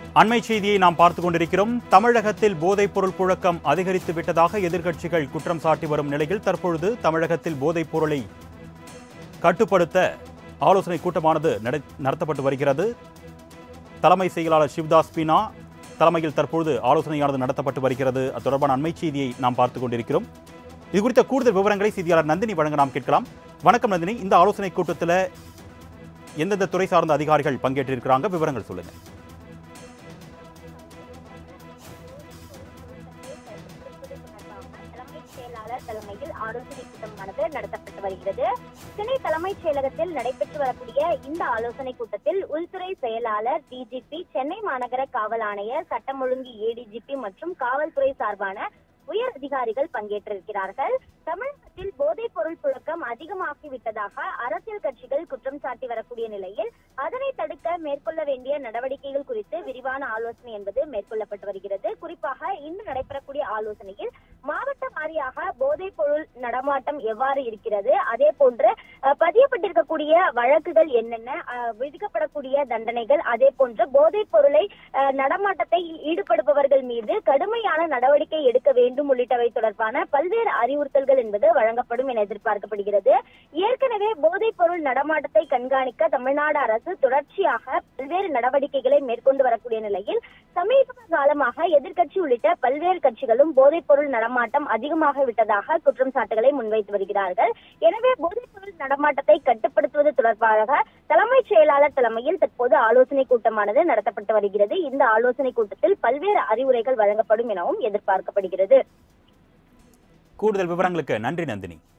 அண்மை செய்தியை நாம் பார்த்துக் கொண்டிருக்கிறோம். தமிழகத்தில் போதைப் பொருள் புழக்கம் அதிகரித்து விட்டதாக எதிர்க்கட்சிகள் குற்றம் சாட்டி வரும் நிலையில் தற்பொழுது தமிழகத்தில் போதைப் பொருளை கட்டுப்படுத்த ஆலோசனை கூட்டமானது நடத்தப்பட்டு வருகிறது. தலைமை செயலாளர் சிவ்தாஸ் மீனா தலைமையில் தற்பொழுது ஆலோசனையானது நடத்தப்பட்டு வருகிறது. அது தொடர்பான அண்மை செய்தியை நாம் பார்த்துக் கொண்டிருக்கிறோம். இது குறித்த கூடுதல் விவரங்களை செய்தியாளர் நந்தினி வழங்க நாம் கேட்கலாம். வணக்கம் நந்தினி, இந்த ஆலோசனை கூட்டத்தில் எந்தெந்த துறை சார்ந்த அதிகாரிகள் பங்கேற்றிருக்கிறாங்க, விவரங்கள் சொல்லுங்க. தலைமையில் ஆலோசனை கூட்டமானது நடத்தப்பட்டு வருகிறது. சென்னை தலைமைச் செயலகத்தில் நடைபெற்று வரக்கூடிய இந்த ஆலோசனை கூட்டத்தில் உள்துறை செயலாளர், டிஜிபி, சென்னை மாநகர காவல் ஆணையர், சட்டம் ஒழுங்கு ஏடிஜிபி மற்றும் காவல்துறை சார்பான உயர் அதிகாரிகள் பங்கேற்றிருக்கிறார்கள். தமிழகத்தில் போதைப் பொருள் புழக்கம் அதிகமாகிவிட்டதாக அரசியல் கட்சிகள் குற்றம் சாட்டி வரக்கூடிய நிலையில் அதனை தடுக்க மேற்கொள்ள வேண்டிய நடவடிக்கைகள் குறித்து விரிவான ஆலோசனை என்பது மேற்கொள்ளப்பட்டு வருகிறது. குறிப்பாக இன்று நடைபெறக்கூடிய ஆலோசனையில் மாவட்ட வாரியாக போதைப் பொருள் நடமாட்டம் எவ்வாறு இருக்கிறது, அதே போன்று பதியப்பட்டிருக்கக்கூடிய வழக்குகள் என்னென்ன, விதிக்கப்படக்கூடிய தண்டனைகள், அதே போன்று போதைப் பொருளை நடமாட்டத்தை ஈடுபடுபவர்கள் மீது கடுமையான நடவடிக்கை எடுக்க வேண்டும் உள்ளிட்டவை தொடர்பான பல்வேறு அறிவுறுத்தல்கள் என்பது வழங்கப்படும் என எதிர்பார்க்கப்படுகிறது. ஏற்கனவே போதைப் பொருள் நடமாட்டத்தை கண்காணிக்க தமிழ்நாடு அரசு தொடர்ச்சியாக பல்வேறு நடவடிக்கைகளை மேற்கொண்டு வரக்கூடிய நிலையில் சமீப காலமாக எதிர்க்கட்சி உள்ளிட்ட பல்வேறு கட்சிகளும் போதைப் பொருள் நடமாட்டம் அதிகமாக விட்டதாக குற்றம் சாட்டுகளை முன்வைத்து வருகிறார்கள். எனவே போதைப் பொருள் நடமாட்டத்தை கட்டுப்படுத்துவது தொடர்பாக தலைமைச் செயலாளர் தலைமையில் தற்போது ஆலோசனை கூட்டமானது நடத்தப்பட்டு வருகிறது. இந்த ஆலோசனை கூட்டத்தில் பல்வேறு அறிவுரைகள் வழங்கப்படும் எனவும் எதிர்பார்க்கப்படுகிறது. கூடுதல் விவரங்களுக்கு நன்றி நந்தினி.